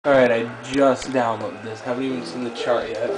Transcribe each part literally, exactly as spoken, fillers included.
Alright, I just downloaded this. Haven't even seen the chart yet.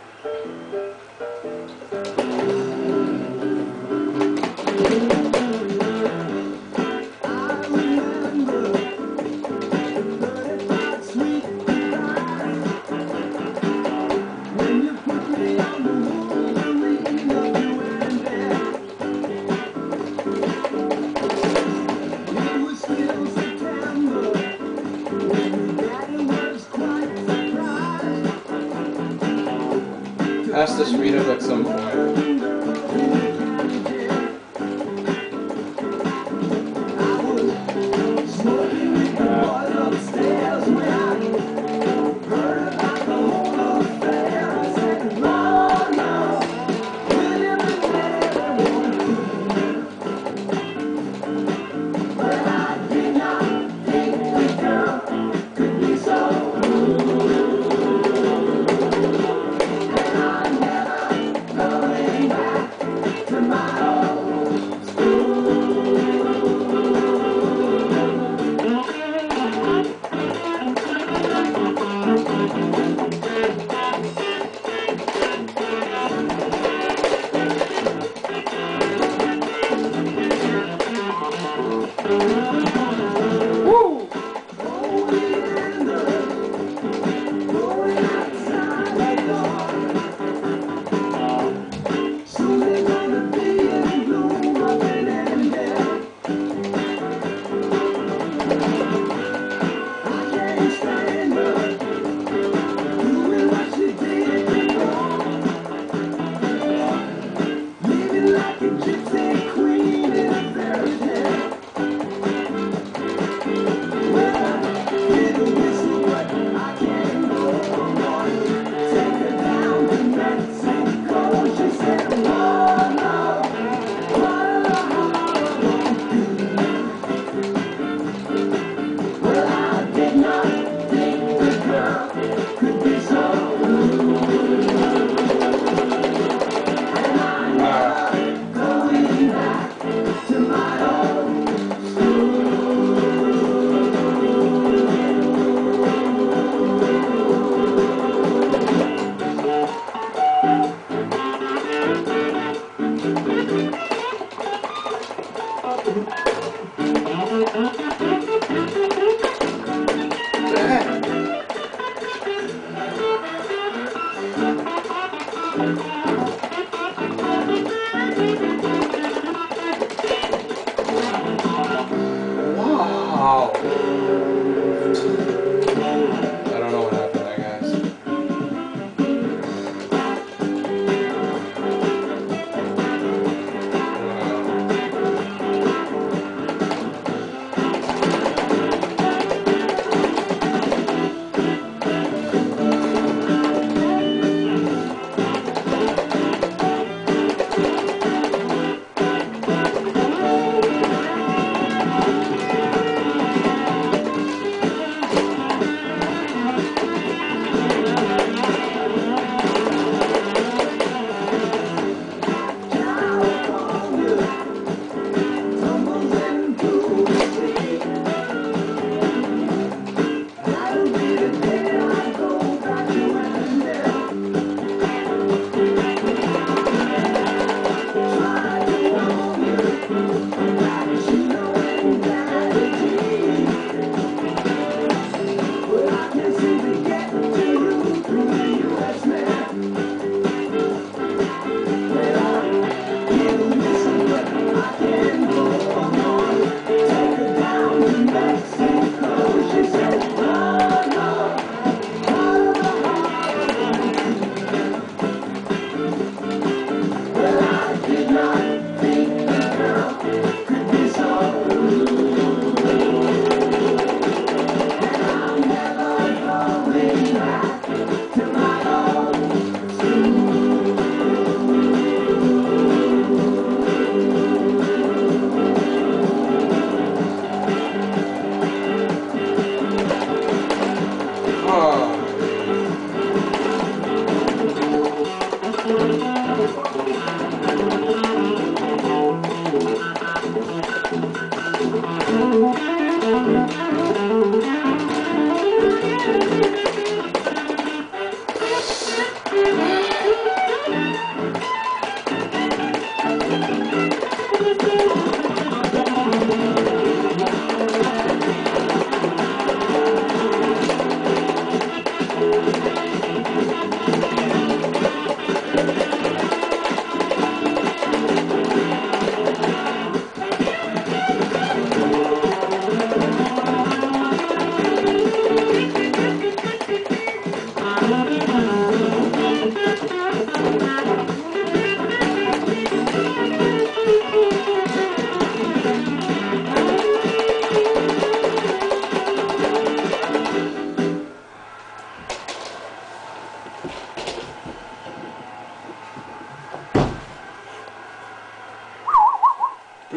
Has to speed up at some point.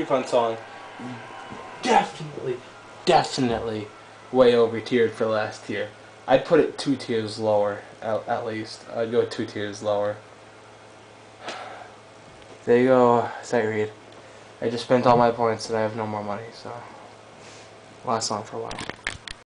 pretty fun song. Definitely, definitely way over tiered for last tier. I'd put it two tiers lower, at, at least. I'd go two tiers lower. There you go, Sightread. I just spent all my points and I have no more money, so last song for a while.